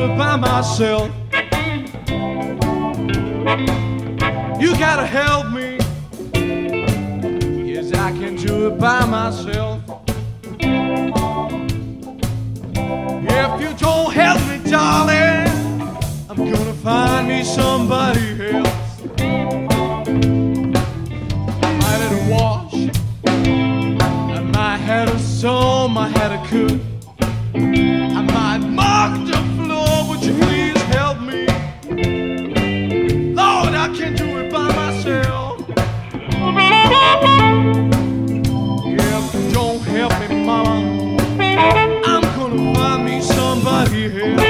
do it by myself. You gotta help me. Yes, I can do it by myself. If you don't help me, darling, I'm gonna find me somebody else. I might have to wash, I might have to sew, might have to cook, I might mop the floor. Would you please help me? Lord, I can't do it by myself. If you don't help me, mama, I'm gonna find me somebody else.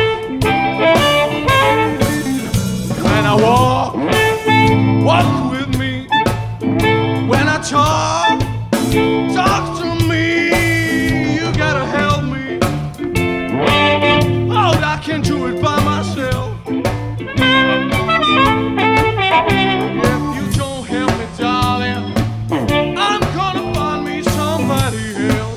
When I walk with me. When I talk to me. You gotta help me. Oh, I can't do it by myself. If you don't help me, darling, I'm gonna find me somebody else.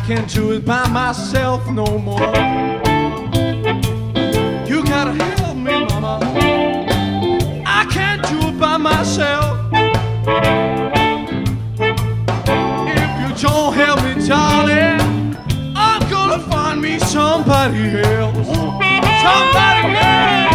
can't do it by myself no more. You gotta help me, mama. I can't do it by myself. If you don't help me, darling, I'm gonna find me somebody else. Somebody else.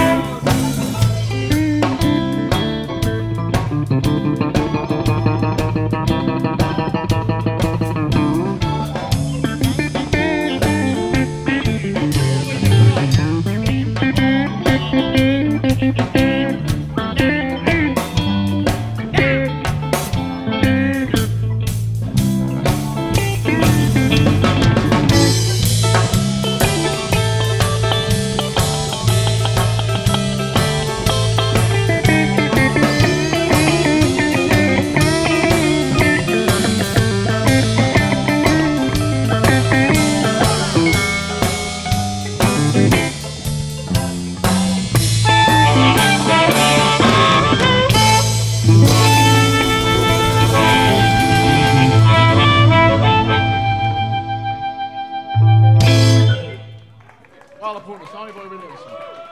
Hvala puno, sami bolje vidjeli smo.